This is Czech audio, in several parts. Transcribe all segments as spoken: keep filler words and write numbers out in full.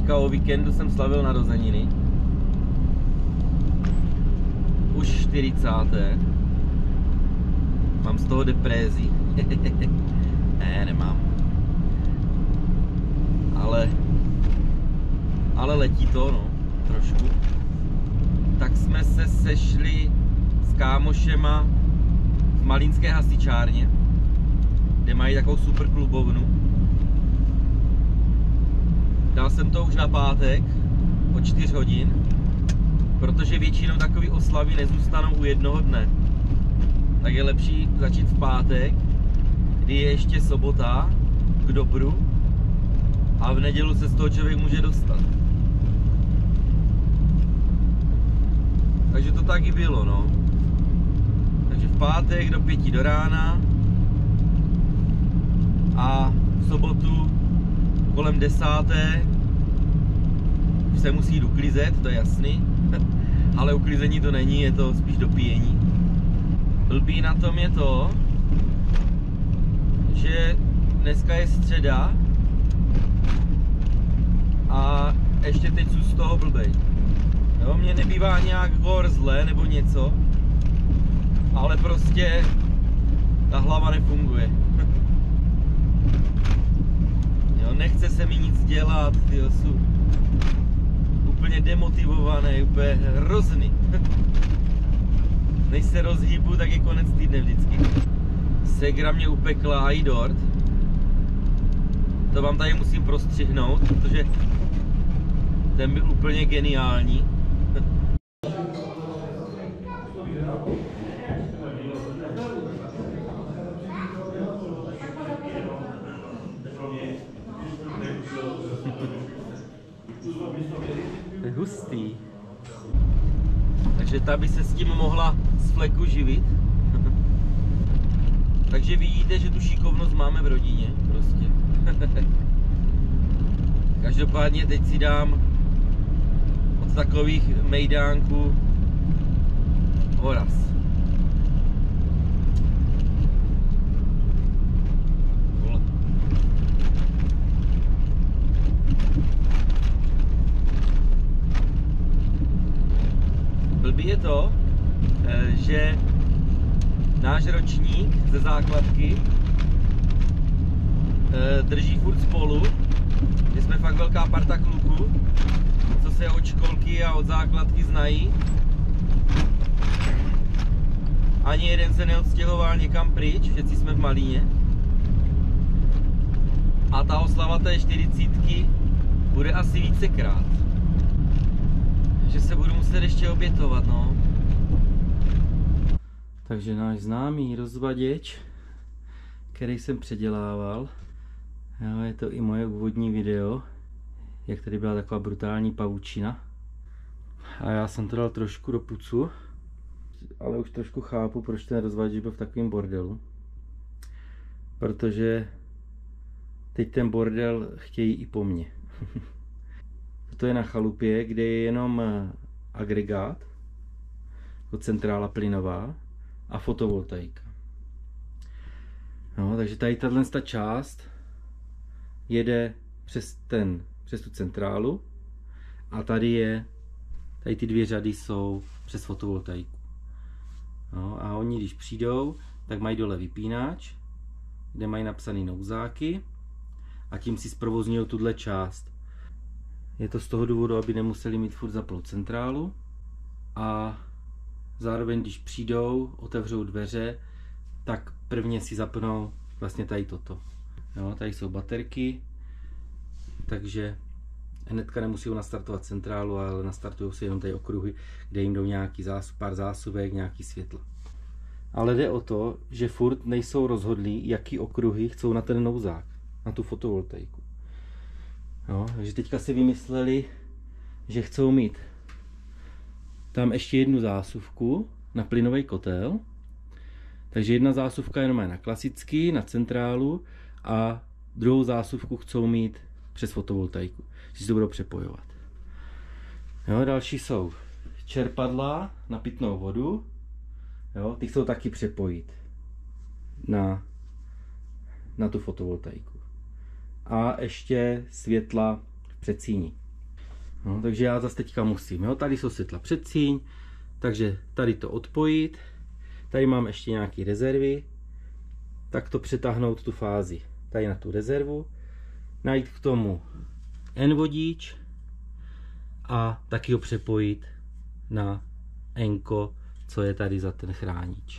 Teďka o víkendu jsem slavil narozeniny. Už čtyřicáté. Mám z toho deprézi. Ne, nemám. Ale... Ale letí to, no. Trošku. Tak jsme se sešli s kámošema v malínské hasičárně, kde mají takovou super klubovnu. Dal jsem to už na pátek o čtyři hodin, protože většinou takové oslavy nezůstanou u jednoho dne. Tak je lepší začít v pátek, kdy je ještě sobota k dobru a v nedělu se z toho člověk může dostat. Takže to taky bylo, no. Takže v pátek do pěti do rána a v sobotu kolem desáté už se musí jít uklizet, to je jasný. Ale uklizení to není, je to spíš dopíjení. Blbý na tom je to, že dneska je středa a ještě teď jsou z toho blbej. Jo, mě nebývá nějak gor zle nebo něco, ale prostě ta hlava nefunguje. Jo, nechce se mi nic dělat, tyjo, jsou úplně demotivovaný, úplně hrozný. Než se rozhýbu, tak je konec týdne vždycky. Segra mě upekla i dort. To vám tady musím prostřihnout, protože ten byl úplně geniální. To je hustý. Takže ta by se s tím mohla z fleku živit. Takže vidíte, že tu šikovnost máme v rodině prostě. Každopádně teď si dám od takových mejdánků Horaz. Blbý je to, že náš ročník ze základky drží furt spolu, že jsme fakt velká parta kluků, co se od školky a od základky znají. Ani jeden se neodstěhoval někam pryč, všichni jsme v Malíně. A ta oslava té čtyřicítky bude asi vícekrát. Že se budu muset ještě obětovat, no. Takže náš známý rozvaděč, který jsem předělával, jo, je to i moje úvodní video, jak tady byla taková brutální pavučina. A já jsem to dal trošku do pucu, ale už trošku chápu, proč ten rozvaděč byl v takovém bordelu. Protože teď ten bordel chtějí i po mně. To je na chalupě, kde je jenom agregát, jako centrála plynová a fotovoltaika. No, takže tady tato část jede přes, ten, přes tu centrálu a tady je, tady ty dvě řady jsou přes fotovoltaiku. No, a oni když přijdou, tak mají dole vypínač, kde mají napsané nouzáky a tím si zprovozňují tuhle část. Je to z toho důvodu, aby nemuseli mít furt zaplou centrálu a zároveň, když přijdou, otevřou dveře, tak prvně si zapnou vlastně tady toto. Jo, tady jsou baterky, takže hnedka nemusí nastartovat centrálu, ale nastartují si jenom tady okruhy, kde jim jdou nějaký zás, pár zásuvek, nějaký světla. Ale jde o to, že furt nejsou rozhodlí, jaký okruhy chcou na ten nouzák, na tu fotovoltaiku. No, takže teďka si vymysleli, že chcou mít tam ještě jednu zásuvku na plynový kotel. Takže jedna zásuvka jenom je na klasický, na centrálu a druhou zásuvku chcou mít přes fotovoltaiku, že si to budou přepojovat. Jo, další jsou čerpadla na pitnou vodu. Jo, ty chcou taky přepojit na, na tu fotovoltaiku. A ještě světla v předsíni. No, takže já zase teďka musím, jo, tady jsou světla předsíň, takže tady to odpojit, tady mám ještě nějaké rezervy, tak to přetáhnout tu fázi tady na tu rezervu, najít k tomu N-vodič a taky ho přepojit na Enko, co je tady za ten chránič.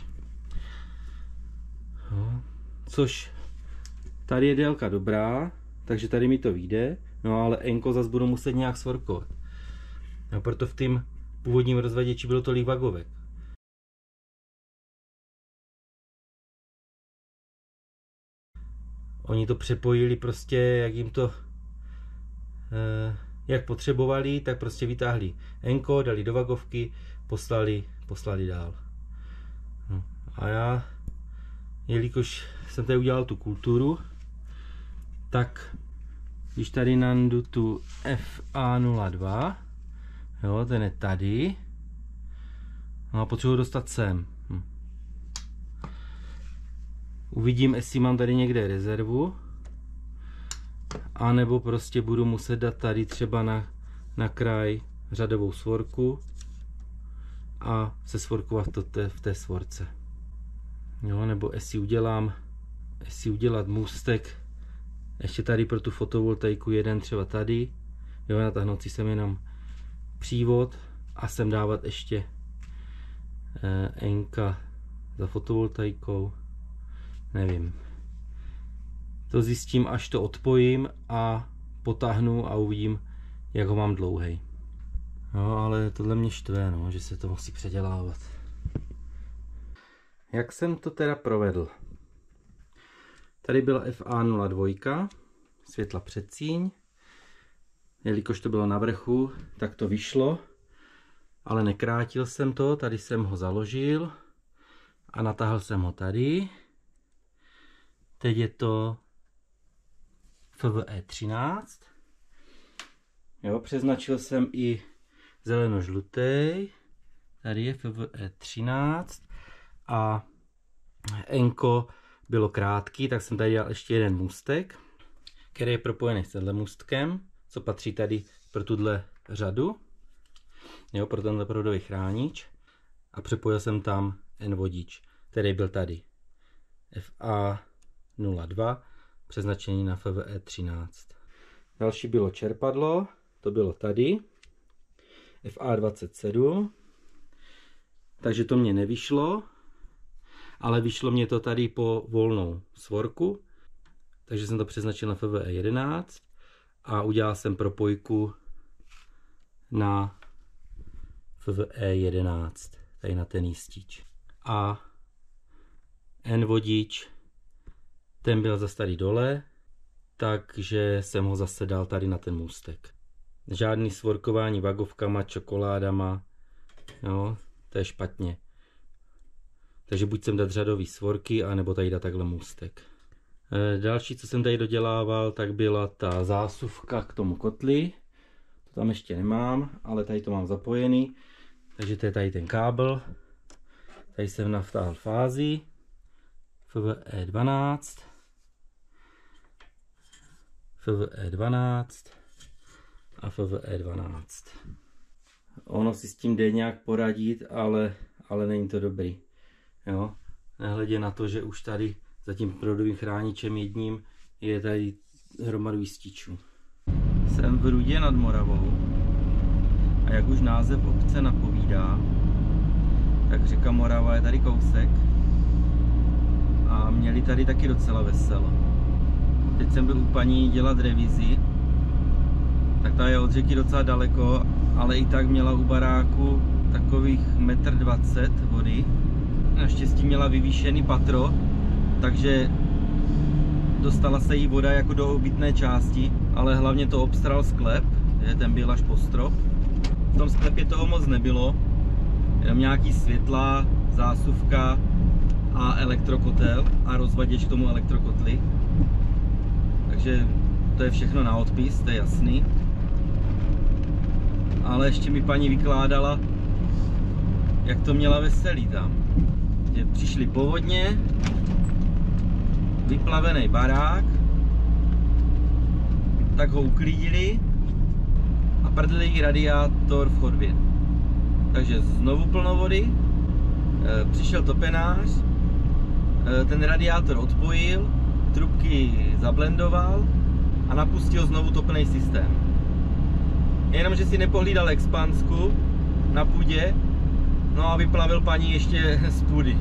No, což tady je délka dobrá, takže tady mi to vyjde, no ale Enko zase budu muset nějak svorkovat. A proto v tom původním rozvaděči bylo tolik vagovek. Oni to přepojili prostě, jak jim to eh, jak potřebovali, tak prostě vytáhli Enko, dali do vagovky, poslali, poslali dál. No, a já, jelikož jsem tady udělal tu kulturu, tak když tady nandu tu F A nula dva, jo, ten je tady, no a potřebuji dostat sem. Hm. Uvidím, jestli mám tady někde rezervu, anebo prostě budu muset dát tady třeba na, na kraj řadovou svorku a se svorkovat to te, v té svorce. Jo, nebo jestli udělám, jestli udělat můstek ještě tady pro tu fotovoltaiku, jeden třeba tady, jo, natáhnout si sem jenom přívod a sem dávat ještě eh, Enka za fotovoltaikou, nevím. To zjistím, až to odpojím a potáhnu a uvidím, jak ho mám dlouhej. No, ale tohle mě štve, no, že se to musí předělávat. Jak jsem to teda provedl? Tady byla F A nula dva, světla předsíň. Jelikož to bylo na vrchu, tak to vyšlo, ale nekrátil jsem to, tady jsem ho založil a natáhl jsem ho tady. Teď je to F V E třináct. Jo, přeznačil jsem i zeleno-žlutý. Tady je F V E třináct a Enko bylo krátký, tak jsem tady dal ještě jeden můstek, který je propojený s tenhle můstkem, co patří tady pro tuhle řadu, jo, pro tenhle proudový chránič, a přepojil jsem tam N-vodič, který byl tady F A nula dva, přeznačený na F V E třináct. Další bylo čerpadlo, to bylo tady F A dvacet sedm, takže to mě nevyšlo, ale vyšlo mě to tady po volnou svorku, takže jsem to přeznačil na F V E jedenáct a udělal jsem propojku na F V E jedenáct, tady na ten jistič. A N-vodič, ten byl zase tady dole, takže jsem ho zase dal tady na ten můstek. Žádný svorkování vagovkama, čokoládama, jo, to je špatně. Takže buď jsem dát řadový svorky, anebo tady dát takhle můstek. E, další, co jsem tady dodělával, tak byla ta zásuvka k tomu kotli. To tam ještě nemám, ale tady to mám zapojený. Takže to je tady ten kábel. Tady jsem navtáhl fázi F V E dvanáct, F V E dvanáct a F V E dvanáct. Ono si s tím jde nějak poradit, ale, ale není to dobrý. Jo? Nehledě na to, že už tady za tím proudovým chráničem jedním je tady hromadu jističů. Jsem v Rudě nad Moravou a jak už název obce napovídá, tak řeka Morava je tady kousek a měli tady taky docela veselo. Teď jsem byl u paní dělat revizi, tak ta je od řeky docela daleko, ale i tak měla u baráku takových metr dvacet vody. Naštěstí měla vyvýšený patro, takže dostala se jí voda jako do obytné části, ale hlavně to obstral sklep, že ten byl až po strop. V tom sklepě toho moc nebylo, jenom nějaký světla, zásuvka a elektrokotel a rozvaděč k tomu elektrokotli. Takže to je všechno na odpis, to je jasný. Ale ještě mi paní vykládala, jak to měla veselý tam. Že přišli povodně, vyplavený barák, tak ho uklidili a prdlý radiátor v chodbě. Takže znovu plno vody, přišel topenář, ten radiátor odpojil, trubky zablendoval a napustil znovu topný systém. Jenomže si nepohlídal expansku na půdě, no a vyplavil paní ještě z půdy.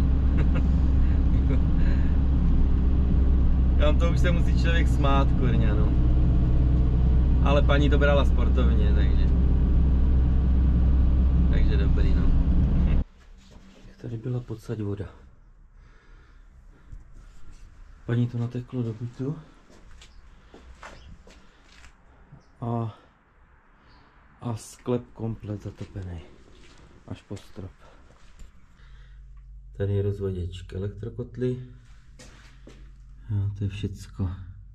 Tam to už se musí člověk smát, kurňa, no. Ale paní to brala sportovně, takže... Takže dobrý, no. Tady byla podsaď voda. Paní to nateklo do bytu. A... A sklep komplet zatopený. Až po strop. Tady je rozvaděč k elektrokotli. Jo, to je všecko.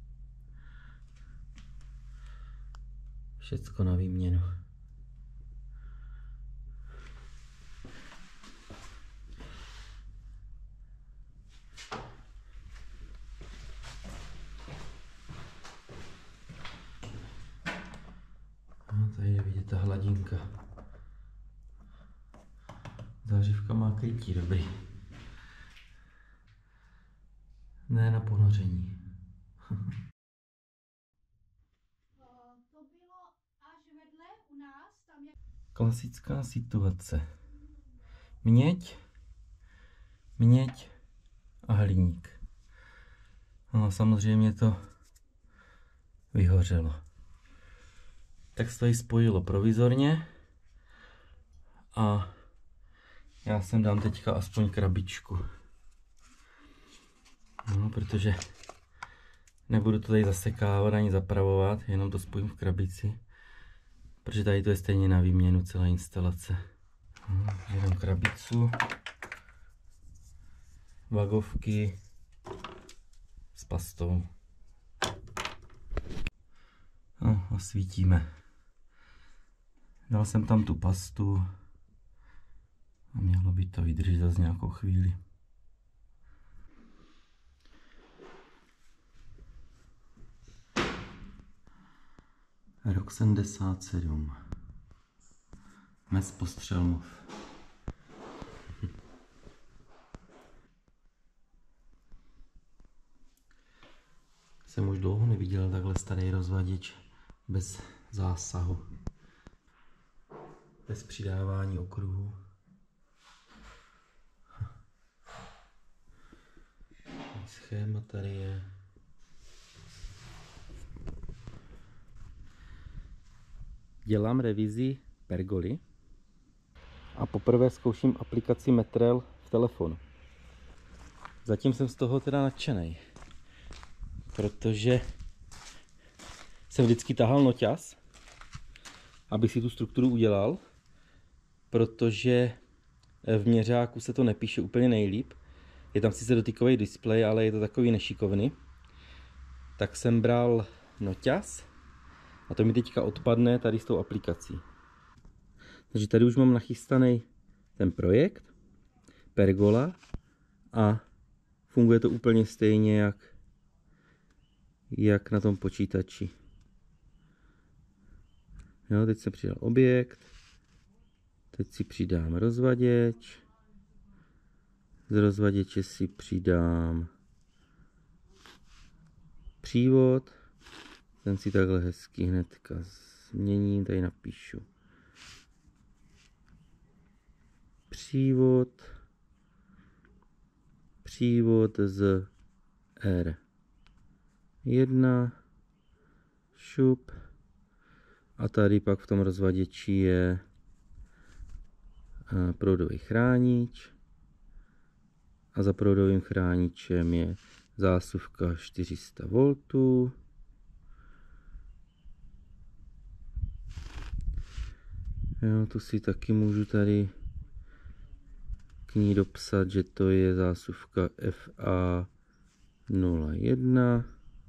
Všecko na výměnu. No, tady je vidět ta hladinka. Zářivka má krytí, dobrý. Ne na ponoření. To bylo až vedle u nás, tam je... Klasická situace. Měď, měď a hliník. No samozřejmě to vyhořelo. Tak se to i spojilo provizorně a já sem dám teďka aspoň krabičku. No, protože nebudu to tady zasekávat ani zapravovat, jenom to spojím v krabici. Protože tady to je stejně na výměnu celé instalace. No, dám krabicu, vagovky s pastou. No, a svítíme. Dal jsem tam tu pastu a mělo by to vydržet zase nějakou chvíli. Rok sedmdesát sedm. Mes Postřelmov. Jsem už dlouho neviděl takhle starý rozvaděč bez zásahu. Bez přidávání okruhů. Schéma tady je. Dělám revizi pergoly a poprvé zkouším aplikaci Metrel v telefonu. Zatím jsem z toho teda nadšenej, protože jsem vždycky tahal noťaz, abych si tu strukturu udělal, protože v měřáku se to nepíše úplně nejlíp. Je tam sice dotykový displej, ale je to takový nešikovný. Tak jsem bral noťaz a to mi teďka odpadne tady s tou aplikací. Takže tady už mám nachystaný ten projekt, pergola, a funguje to úplně stejně jak, jak na tom počítači. Jo, teď jsem přidal objekt, teď si přidám rozvaděč, z rozvaděče si přidám přívod, ten si takhle hezky hnedka změním, tady napíšu přívod, přívod z R jedna, šup, a tady pak v tom rozvaděči je proudový chránič a za proudovým chráničem je zásuvka čtyři sta voltů. Jo, tu si taky můžu tady k ní dopsat, že to je zásuvka F A nula jedna.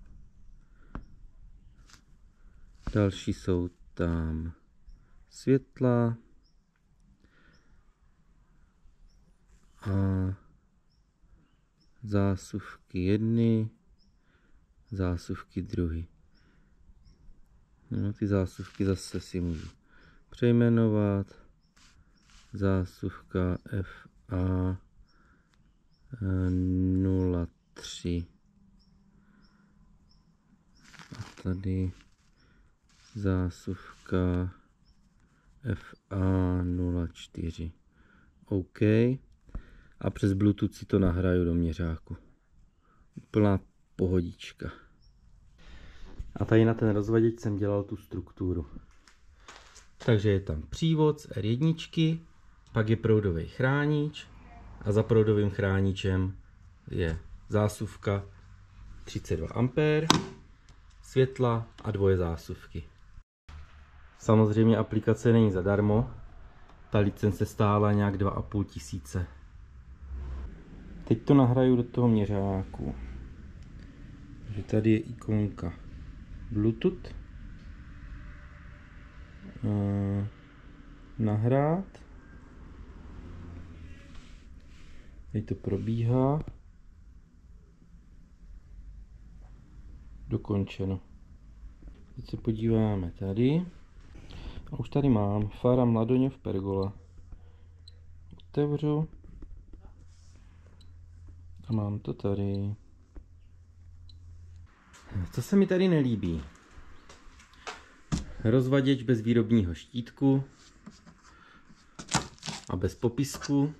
Další jsou tam světla a zásuvky jedny, zásuvky druhy. No, ty zásuvky zase si můžu přejmenovat, zásuvka F A nula tři a tady zásuvka F A nula čtyři. OK. A přes Bluetooth si to nahraju do měřáku. Úplná pohodička. A tady na ten rozvaděč jsem dělal tu strukturu. Takže je tam přívod z R jedna, pak je proudový chránič a za proudovým chráničem je zásuvka třicet dva ampérů, světla a dvoje zásuvky. Samozřejmě aplikace není zadarmo, ta licence stála nějak dva a půl tisíce. Teď to nahraju do toho měřáku. Takže tady je ikonka Bluetooth. Uh, nahrát. Teď to probíhá. Dokončeno. Teď se podíváme tady. A už tady mám Fara Mladoňov Pergola. Otevřu. A mám to tady. Co se mi tady nelíbí? Rozvaděč bez výrobního štítku a bez popisku.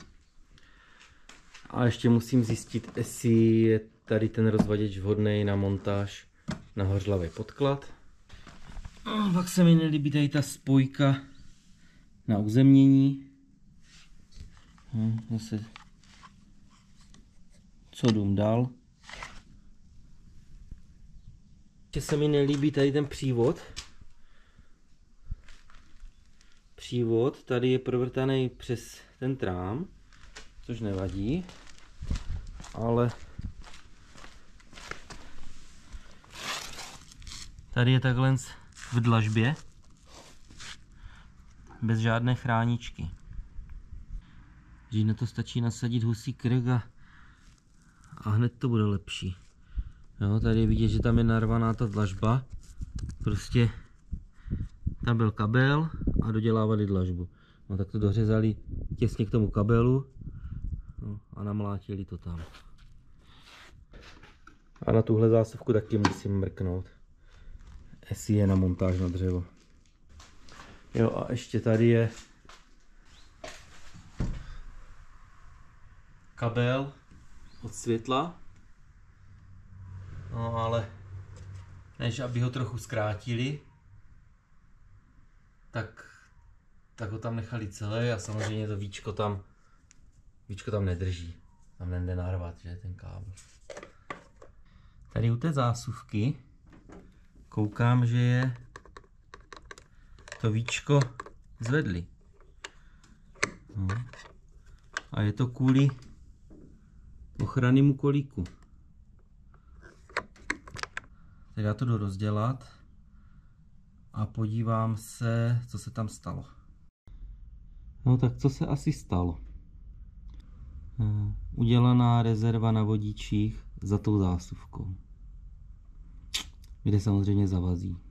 A ještě musím zjistit, jestli je tady ten rozvaděč vhodný na montáž na hořlavý podklad. A pak se mi nelíbí tady ta spojka na uzemnění. Hm, zase co dům dál. Ještě se mi nelíbí tady ten přívod. Přívod tady je provrtaný přes ten trám, což nevadí, ale tady je takhle v dlažbě, bez žádné chráničky. Že na to stačí nasadit husí krk a, a hned to bude lepší. Jo, tady je vidět, že tam je narvaná ta dlažba. Prostě tam byl kabel a dodělávali dlažbu. No tak to dořezali těsně k tomu kabelu, no, a namlátili to tam. A na tuhle zásuvku taky musím mrknout, jestli je na montáž na dřevo. Jo, a ještě tady je kabel od světla. No ale než aby ho trochu zkrátili, tak, tak ho tam nechali celé a samozřejmě to víčko tam, víčko tam nedrží. Tam nejde narvat, že ten kábel. Tady u té zásuvky koukám, že je to víčko zvedli. No. A je to kvůli ochrannému kolíku. Tak já to jdu rozdělat a podívám se, co se tam stalo. No tak co se asi stalo? Udělaná rezerva na vodičích za tou zásuvkou, kde samozřejmě zavazí.